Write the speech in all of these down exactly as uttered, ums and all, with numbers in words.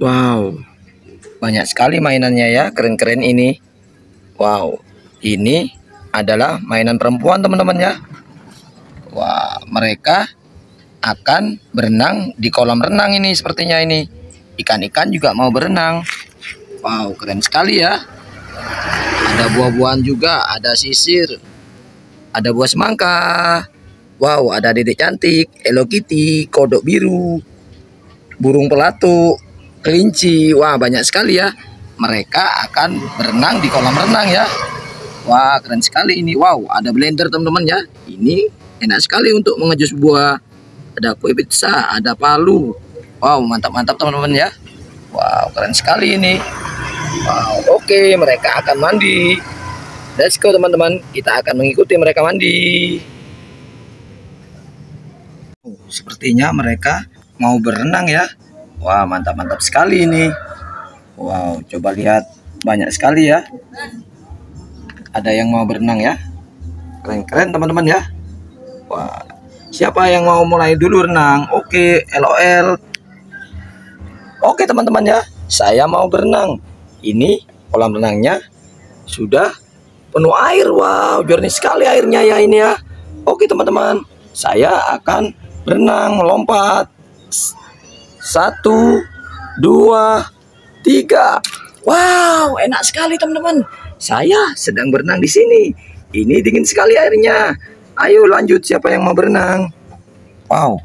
Wow, banyak sekali mainannya ya, keren-keren ini. Wow, ini adalah mainan perempuan teman-teman ya. Wah, mereka akan berenang di kolam renang ini sepertinya ini. Ikan-ikan juga mau berenang. Wow, keren sekali ya. Ada buah-buahan juga, ada sisir, ada buah semangka. Wow, ada dedek cantik, Hello Kitty, kodok biru, burung pelatu, kelinci. Wah, banyak sekali ya. Mereka akan berenang di kolam renang ya. Wah, keren sekali ini. Wow, ada blender teman-teman ya. Ini enak sekali untuk mengejus buah. Ada kue pizza, ada palu. Wow, mantap-mantap teman-teman ya. Wow, keren sekali ini. Wow, oke, mereka akan mandi. Let's go teman-teman, kita akan mengikuti mereka mandi. Oh, sepertinya mereka mau berenang ya. Wah, mantap-mantap sekali ini. Wow, coba lihat, banyak sekali ya. Ada yang mau berenang ya. Keren-keren teman-teman ya. Wah, siapa yang mau mulai dulu renang? Oke, L O L. Oke teman-teman ya, saya mau berenang. Ini kolam renangnya sudah penuh air. Wow, jernih sekali airnya ya ini ya. Oke teman-teman, saya akan berenang melompat. Satu, dua, tiga. Wow, enak sekali teman-teman. Saya sedang berenang di sini. Ini dingin sekali airnya. Ayo lanjut, siapa yang mau berenang? Wow,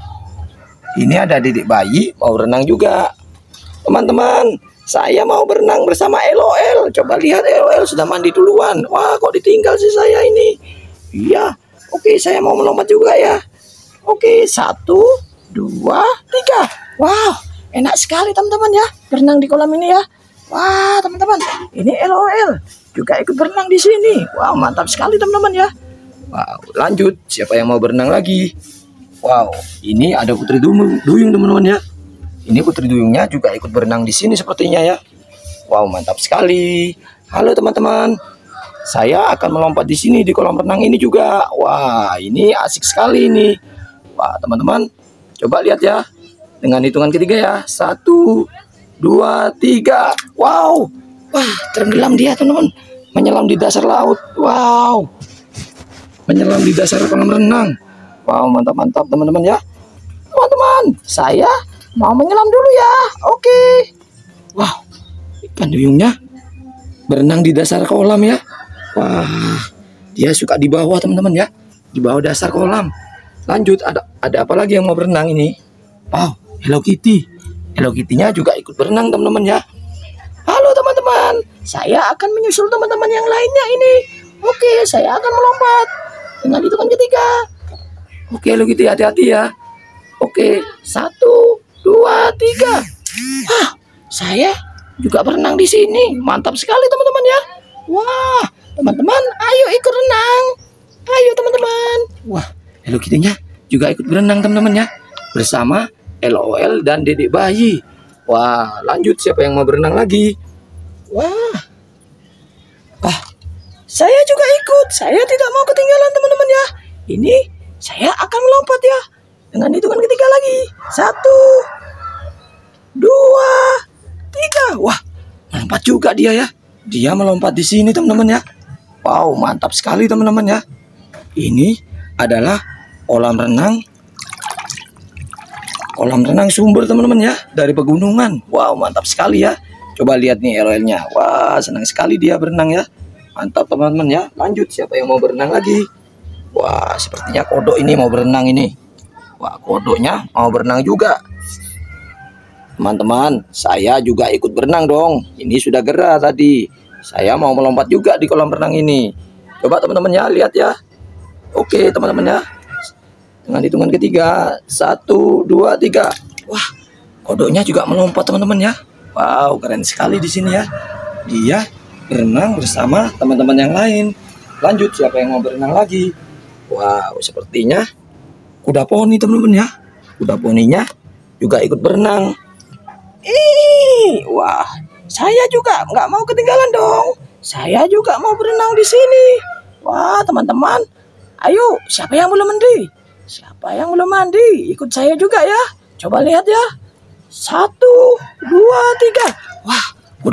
ini ada dedek bayi mau berenang juga. Teman-teman, saya mau berenang bersama L O L. Coba lihat, L O L sudah mandi duluan. Wah, kok ditinggal sih saya ini? Iya, oke, saya mau melompat juga ya. Oke, satu, dua, tiga. Wow, enak sekali teman-teman ya, berenang di kolam ini ya. Wah, teman-teman, ini L O L juga ikut berenang di sini. Wow, mantap sekali teman-teman ya. Wow, lanjut, siapa yang mau berenang lagi? Wow, ini ada putri duyung, duyung teman-teman ya. Ini putri duyungnya juga ikut berenang di sini sepertinya ya. Wow, mantap sekali. Halo teman-teman, saya akan melompat di sini di kolam renang ini juga. Wah, ini asik sekali ini. Wah, teman-teman, coba lihat ya. Dengan hitungan ketiga ya. Satu, dua, tiga. Wow, wah, tenggelam dia teman-teman. Menyelam di dasar laut. Wow, menyelam di dasar kolam renang. Wow, mantap-mantap teman-teman ya. Teman-teman, saya mau menyelam dulu ya. Oke. Wow, ikan duyungnya berenang di dasar kolam ya. Wah, dia suka di bawah teman-teman ya, di bawah dasar kolam. Lanjut, ada ada apa lagi yang mau berenang ini? Wow, Hello Kitty. Hello Kitty-nya juga ikut berenang teman-teman ya. Halo teman-teman, saya akan menyusul teman-teman yang lainnya ini. Oke, saya akan melompat dengan hitungan ketiga. Oke, Hello Kitty, hati-hati ya. Oke, satu, dua, tiga. Wah, saya juga berenang di sini. Mantap sekali teman-teman ya. Wah, teman-teman, ayo ikut renang. Ayo teman-teman. Wah, Hello Kitty-nya juga ikut berenang teman-teman ya, bersama L O L dan dedek bayi. Wah, lanjut, siapa yang mau berenang lagi? Wah, wah, saya juga ikut. Saya tidak mau ketinggalan teman-teman ya. Ini saya akan melompat ya, dengan hitungan ketiga lagi. Satu, dua, tiga. Wah, melompat juga dia ya. Dia melompat di sini teman-teman ya. Wow, mantap sekali teman-teman ya. Ini adalah kolam renang. Kolam renang sumber teman-teman ya, dari pegunungan. Wow, mantap sekali ya. Coba lihat nih L O L-nya. Wah, senang sekali dia berenang ya. Mantap teman-teman ya. Lanjut, siapa yang mau berenang lagi? Wah, sepertinya kodok ini mau berenang ini. Wah, kodoknya mau berenang juga. Teman-teman, saya juga ikut berenang dong. Ini sudah gerah tadi. Saya mau melompat juga di kolam renang ini. Coba teman-teman ya, lihat ya. Oke teman-teman ya. Dengan hitungan ketiga. Satu, dua, tiga. Wah, kodoknya juga melompat teman-teman ya. Wow, keren sekali di sini ya. Dia berenang bersama teman-teman yang lain. Lanjut, siapa yang mau berenang lagi? Wow, sepertinya kuda poni teman-teman ya. Kuda poninya juga ikut berenang. Ih, wah, saya juga nggak mau ketinggalan dong. Saya juga mau berenang di sini. Wah, teman-teman, ayo, siapa yang belum mandi? Siapa yang belum mandi? Ikut saya juga ya. Coba lihat ya. Satu, dua, tiga.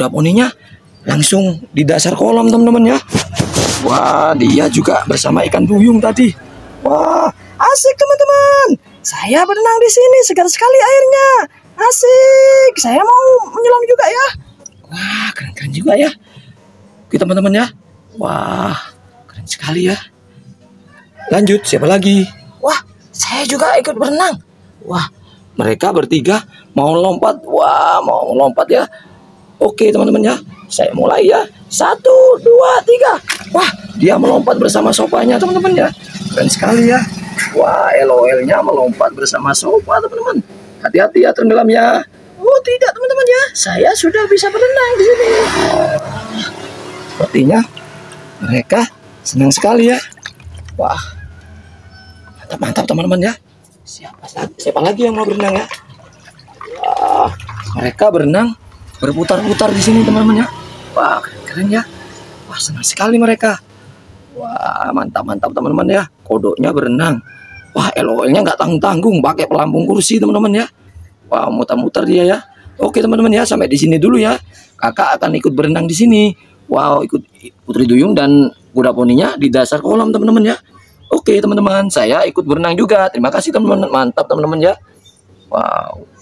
kuda poninya langsung di dasar kolam teman-teman ya. Wah, dia juga bersama ikan duyung tadi. Wah, asik teman-teman. Saya berenang di sini, segar sekali airnya. Asik. Saya mau menyelam juga ya. Wah, keren-keren juga ya. Oke teman-teman ya. Wah, keren sekali ya. Lanjut, siapa lagi? Wah, saya juga ikut berenang. Wah, mereka bertiga mau lompat. Wah, mau lompat ya. Oke teman-teman ya. Saya mulai ya. Satu, dua, tiga. Wah, dia melompat bersama sopanya teman-teman ya. Keren sekali ya. Wah, L O L-nya melompat bersama sopa teman-teman. Hati-hati ya tenggelam ya. Oh tidak teman-teman ya. Saya sudah bisa berenang di sini. Sepertinya mereka senang sekali ya. Wah, mantap-mantap teman-teman ya. Siapa, siapa lagi yang mau berenang ya? Wah, mereka berenang berputar-putar di sini teman-teman ya. Wah, keren ya. Wah, senang sekali mereka. Wah, mantap-mantap teman-teman ya. Kodoknya berenang. Wah, L O L-nya nggak tanggung-tanggung, pakai pelampung kursi teman-teman ya. Wah, muter-muter dia ya. Oke teman-teman ya, sampai di sini dulu ya. Kakak akan ikut berenang di sini. Wow, ikut putri duyung dan kuda poninya di dasar kolam teman-teman ya. Oke teman-teman, saya ikut berenang juga. Terima kasih teman-teman, mantap teman-teman ya. Wow.